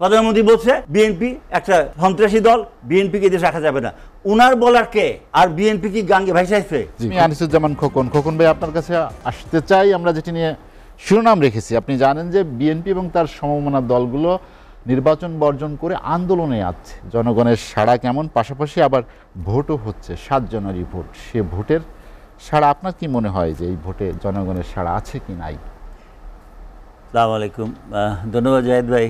প্রধানমন্ত্রী বলছে বিএনপি একটা সন্ত্রাসী দল, বিএনপিকে দেশে রাখা যাবে না। উনার বলার কে? আর বিএনপি কি গাঙ্গে ভাইসাইছে? আনিসুজ্জামান খোকন, খোকন ভাই আপনার কাছে আসতে চাই। আমরা যেটি নিয়ে শিরোনাম রেখেছি, আপনি জানেন যে বিএনপি এবং তার সমমনা দলগুলো নির্বাচন বর্জন করে আন্দোলনে আছে। জনগণের সাড়া কেমন, পাশাপাশি আবার ভোটও হচ্ছে, 7 জানুয়ারি ভোট। সে ভোটের সাড়া আপনার কি মনে হয় যে এই ভোটে জনগণের সাড়া আছে কি নাই? আসসালামু আলাইকুম, ধন্যবাদ জাহিদ ভাই।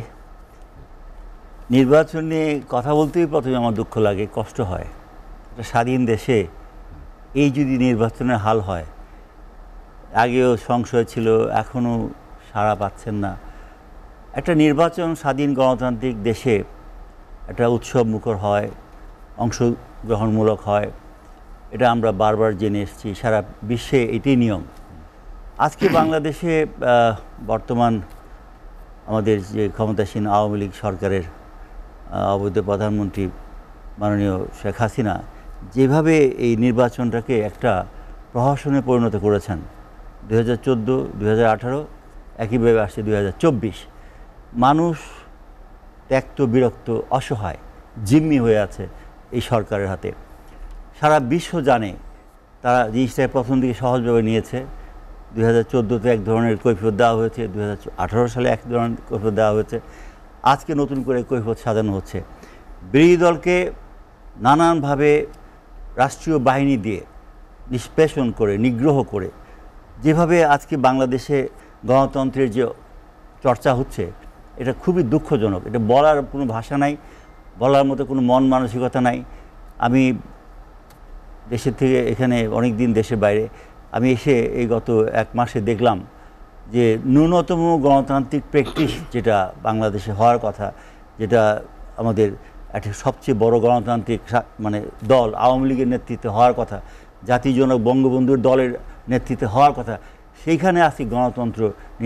নির্বাচন নিয়ে কথা বলতেই প্রথমে আমার দুঃখ লাগে, কষ্ট হয়। একটা স্বাধীন দেশে এই যদি নির্বাচনের হাল হয়, আগেও সংশয় ছিল, এখনও সাড়া পাচ্ছেন না। একটা নির্বাচন স্বাধীন গণতান্ত্রিক দেশে একটা উৎসব মুখর হয়, অংশগ্রহণমূলক হয়, এটা আমরা বারবার জেনে এসেছি, সারা বিশ্বে এটাই নিয়ম। আজকে বাংলাদেশে বর্তমান আমাদের যে ক্ষমতাসীন আওয়ামী লীগ সরকারের অবৈধ প্রধানমন্ত্রী মাননীয় শেখ হাসিনা যেভাবে এই নির্বাচনটাকে একটা প্রহসনে পরিণত করেছেন, 2014, 2018, একইভাবে আসছে 2024, মানুষ ত্যক্ত, বিরক্ত, অসহায়, জিম্মি হয়ে আছে এই সরকারের হাতে। সারা বিশ্ব জানে তারা জিনিসটাকে প্রথম দিকে সহজভাবে নিয়েছে। 2014-তে এক ধরনের কৈফিয়ত দেওয়া হয়েছে, 2018 সালে এক ধরনের কৈফিয়ত দেওয়া হয়েছে, আজকে নতুন করে কৈফিয়ত সাজানো হচ্ছে। বিরোধী দলকে নানানভাবে রাষ্ট্রীয় বাহিনী দিয়ে নিষ্পেষণ করে, নিগ্রহ করে, যেভাবে আজকে বাংলাদেশে গণতন্ত্রের যে চর্চা হচ্ছে, এটা খুবই দুঃখজনক। এটা বলার কোনো ভাষা নাই, বলার মতো কোনো মন মানসিকতা নাই। আমি দেশের থেকে এখানে অনেক দিন দেশের বাইরে, আমি এসে এই গত 1 মাসে দেখলাম যে ন্যূনতম গণতান্ত্রিক প্র্যাকটিস যেটা বাংলাদেশে হওয়ার কথা, যেটা আমাদের একটা সবচেয়ে বড় গণতান্ত্রিক মানে দল আওয়ামী লীগের নেতৃত্বে হওয়ার কথা, জাতির জনক বঙ্গবন্ধুর দলের নেতৃত্বে হওয়ার কথা, সেইখানে আজকে গণতন্ত্র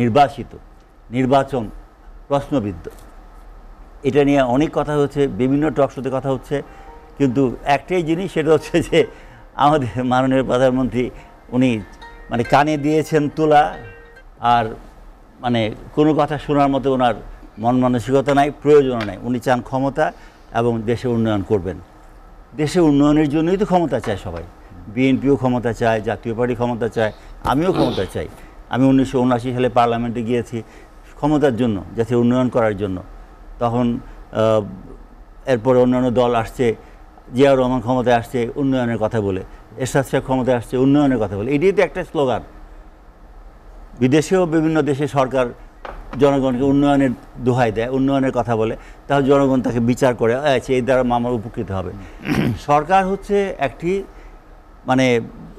নির্বাচন প্রশ্নবিদ্ধ। এটা নিয়ে অনেক কথা হচ্ছে, বিভিন্ন টক শোতে কথা হচ্ছে, কিন্তু একটাই জিনিস, সেটা হচ্ছে যে আমাদের মাননীয় প্রধানমন্ত্রী উনি মানে কানে দিয়েছেন তুলা, আর মানে কোনো কথা শোনার মতো ওনার মন মানসিকতা নাই, প্রয়োজনও নাই। উনি চান ক্ষমতা এবং দেশে উন্নয়ন করবেন। দেশে উন্নয়নের জন্যই তো ক্ষমতা চায় সবাই। বিএনপিও ক্ষমতা চায়, জাতীয় পার্টি ক্ষমতা চায়, আমিও ক্ষমতা চাই। আমি 1979 সালে পার্লামেন্টে গিয়েছি ক্ষমতার জন্য, দেশে উন্নয়ন করার জন্য। তখন এরপরে অন্যান্য দল আসছে, জিয়াউর রহমান ক্ষমতায় আসছে উন্নয়নের কথা বলে, এরশাদ সাহেব ক্ষমতায় আসছে উন্নয়নের কথা বলে। এটাই তো একটা স্লোগান। বিদেশেও বিভিন্ন দেশে সরকার জনগণকে উন্নয়নের দোহাই দেয়, উন্নয়নের কথা বলে, তাহলে জনগণ তাকে বিচার করে, আচ্ছা এই দ্বারা আমার উপকৃত হবে। সরকার হচ্ছে একটি মানে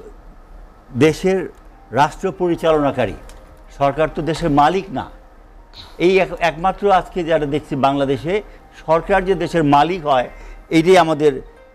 দেশের রাষ্ট্র পরিচালনাকারী, সরকার তো দেশের মালিক না। এই একমাত্র আজকে যারা দেখছি বাংলাদেশে সরকার যে দেশের মালিক হয়, এইটাই আমাদের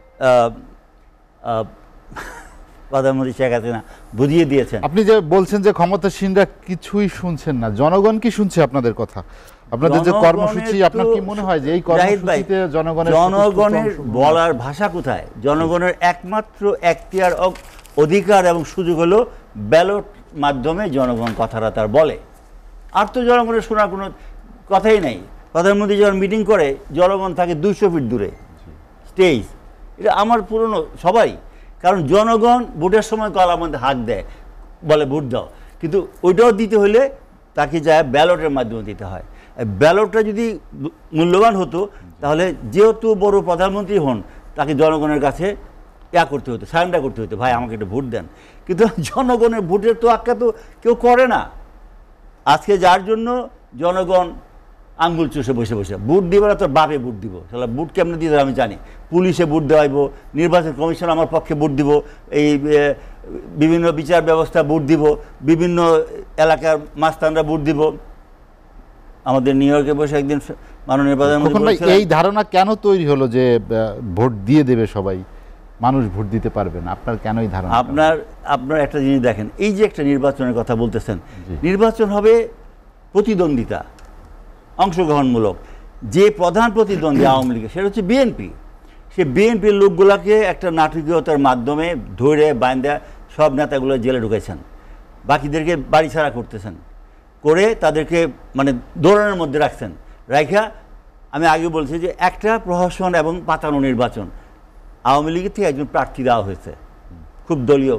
প্রধানমন্ত্রী শেখ হাসিনা বুঝিয়ে দিয়েছেন। আপনি যে বলছেন যে ক্ষমতাসীনরা কিছুই শুনছেন না, জনগণ কি শুনছে আপনাদের কথা? আপনাদের যে কর্মসূচি, আপনার কি মনে হয় যে এই কর্মসূচিতে জনগণের বলার ভাষা কোথায়? জনগণের একমাত্র এখতিয়ার, অধিকার এবং সুযোগ হলো ব্যালট মাধ্যমে জনগণ কথাটা তার বলে। আর তো জনগণের শোনার কোনো কথাই নেই। প্রধানমন্ত্রী যখন মিটিং করে, জনগণ থাকে 200 ফিট দূরে স্টেজ। এটা আমার পুরনো সবাই, কারণ জনগণ ভোটের সময় গলার মধ্যে হাত দেয়, বলে ভোট দাও, কিন্তু ওইটাও দিতে হলে তাকে যায় ব্যালটের মাধ্যমে দিতে হয়। ব্যালটটা যদি মূল্যবান হতো, তাহলে যেহেতু বড় প্রধানমন্ত্রী হন, তাকে জনগণের কাছে করতে হতো, সারেন্ডার করতে হতো, ভাই আমাকে একটা ভোট দেন। কিন্তু জনগণের ভোটের তো আখ্যা তো কেউ করে না। আজকে যার জন্য জনগণ আঙ্গুল চুষে বসে বসে ভোট দিব না, তোর বাপে ভোট দিব, তাহলে ভোট কেমনে দিতে আমি জানি। পুলিশে ভোট দেওয়াইব, নির্বাচন কমিশন আমার পক্ষে ভোট দিব, এই বিভিন্ন বিচার ব্যবস্থা ভোট দিব, বিভিন্ন এলাকার মাস্তানরা ভোট দিব। আমাদের নিউ ইয়র্কে বসে একদিন মাননীয় প্রধানমন্ত্রী, এই ধারণা কেন তৈরি হলো যে ভোট দিয়ে দেবে সবাই, মানুষ ভোট দিতে পারবে না? আপনার কেন এই ধারণা? আপনার একটা জিনিস দেখেন, এই যে একটা নির্বাচনের কথা বলতেছেন, নির্বাচন হবে প্রতিদ্বন্দ্বিতা, অংশগ্রহণমূলক। যে প্রধান প্রতিদ্বন্দ্বী আওয়ামী লীগের, সেটা হচ্ছে বিএনপি। সে বিএনপির লোকগুলাকে একটা নাটকীয়তার মাধ্যমে ধরে বাঁধা সব নেতাগুলো জেলে ঢুকেছেন, বাকিদেরকে বাড়ি ছাড়া করতেছেন, করে তাদেরকে মানে দৌড়ানোর মধ্যে রাখছেন, রাইখা আমি আগে বলছি যে একটা প্রহসন এবং পাতানো নির্বাচন, আওয়ামী লীগের থেকে একজন প্রার্থী দেওয়া হয়েছে, খুব দলীয়,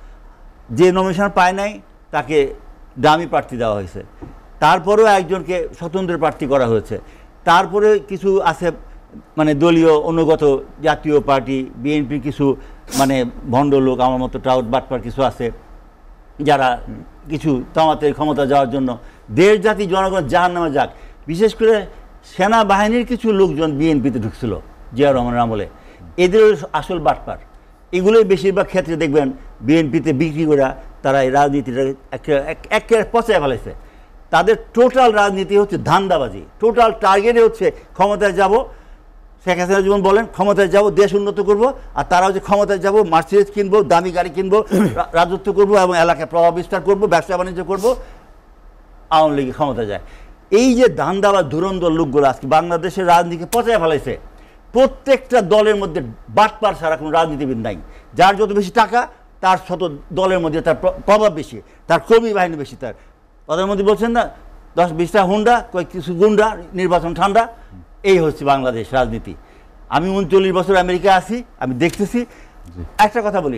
যে নমিনেশন পায় নাই তাকে দামি প্রার্থী দেওয়া হয়েছে, তারপরেও একজনকে স্বতন্ত্র প্রার্থী করা হয়েছে, তারপরে কিছু আছে মানে দলীয় অনুগত জাতীয় পার্টি বিএনপির কিছু মানে ভণ্ড লোক, আমার মতো টাউট বাটপার কিছু আছে যারা কিছু তামাতের ক্ষমতা যাওয়ার জন্য দেশ জাতি জনগণ জাহান্নামে যাক। বিশেষ করে সেনাবাহিনীর কিছু লোকজন বিএনপিতে ঢুকছিল জিয়া রহমানের আমলে, এদের আসল বাটপার। এগুলোই বেশিরভাগ ক্ষেত্রে দেখবেন বিএনপিতে বিক্রি করে তারা এই রাজনীতিটা একেবারে পচায় ফেলেছে। তাদের টোটাল রাজনীতি হচ্ছে ধান্দাবাজি, টোটাল টার্গেটে হচ্ছে ক্ষমতায় যাব। শেখ হাসিনা যেমন বলেন ক্ষমতায় যাব, দেশ উন্নত করব, আর তারা হচ্ছে ক্ষমতায় যাব, মার্সিডিজ কিনবো, দামি গাড়ি কিনবো, রাজত্ব করব এবং এলাকায় প্রভাব বিস্তার করব, ব্যবসা বাণিজ্য করব, আওয়ামী লীগ ক্ষমতা যায়। এই যে ধান্দাবাজ ধুরন্ধর লোকগুলো আজকে বাংলাদেশের রাজনীতিকে পচায় ফেলাইছে। প্রত্যেকটা দলের মধ্যে বাটপার ছাড়া কোনো রাজনীতিবিদ নাই। যার যত বেশি টাকা তার শত দলের মধ্যে তার প্রভাব বেশি, তার কর্মী বাহিনী বেশি। তার প্রধানমন্ত্রী বলছেন না 10-20টা হুন্ডা, কয়েক কিছু গুন্ডা, নির্বাচন ঠান্ডা। এই হচ্ছে বাংলাদেশ রাজনীতি। আমি 39 বছর আমেরিকা আছি, আমি দেখতেছি। একটা কথা বলি,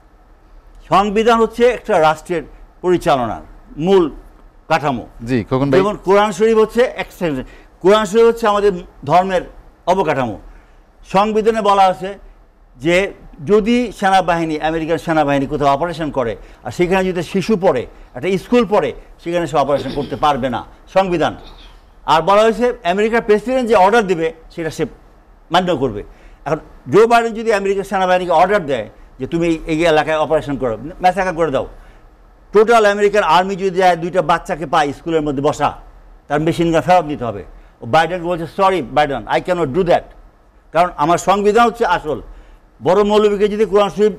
সংবিধান হচ্ছে একটা রাষ্ট্রের পরিচালনার মূল কাঠামো। জি খোকন ভাই, যেমন কোরআন শরীফ হচ্ছে এক্সটেনশন, কোরআন শরীফ হচ্ছে আমাদের ধর্মের অবকাঠামো। সংবিধানে বলা আছে যে যদি সেনাবাহিনী, আমেরিকান সেনাবাহিনী কোথাও অপারেশন করে আর সেখানে যদি শিশু পড়ে, একটা স্কুল পড়ে, সেখানে সে অপারেশন করতে পারবে না, সংবিধান। আর বলা হয়েছে আমেরিকার প্রেসিডেন্ট যে অর্ডার দেবে সেটা সে মান্য করবে। এখন জো বাইডেন যদি আমেরিকার সেনাবাহিনীকে অর্ডার দেয় যে তুমি এই এলাকায় অপারেশন করো, ম্যাসাকার করে দাও, টোটাল আমেরিকান আর্মি যদি যায় 2টা বাচ্চাকে পায় স্কুলের মধ্যে বসা, তার মেশিন গান ফেরত দিতে হবে। বাইডেন বলছে sorry Biden, I can't do that, কারণ আমার সংবিধান হচ্ছে আসল। বড় মৌলবীকে যদি কোরআন শরীফ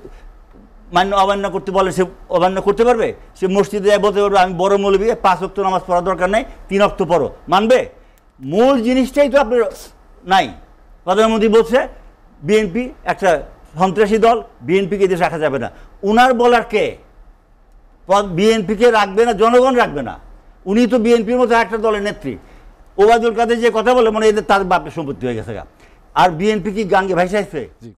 অমান্য করতে বলে সে অমান্য করতে পারবে? সে মসজিদে যায় বলতে পারবে আমি বড় মৌলবী, 5 ওয়াক্ত নামাজ পড়ার দরকার নেই, 3 ওয়াক্ত পড়ো, মানবে? মূল জিনিসটাই তো আপনার নাই। প্রধানমন্ত্রী বলছে বিএনপি একটা সন্ত্রাসী দল, বিএনপিকে দেশে রাখা যাবে না। উনার বলার কে? বিএনপিকে রাখবে না, জনগণ রাখবে না। উনি তো বিএনপির মতো একটা দলের নেত্রী। ওবায়দুল কাদের যে কথা বলে মনে এদের তার বাপের সম্পত্তি হয়ে গেছে। আর বিএনপি কি গাঙ্গে ভাইসাইছে?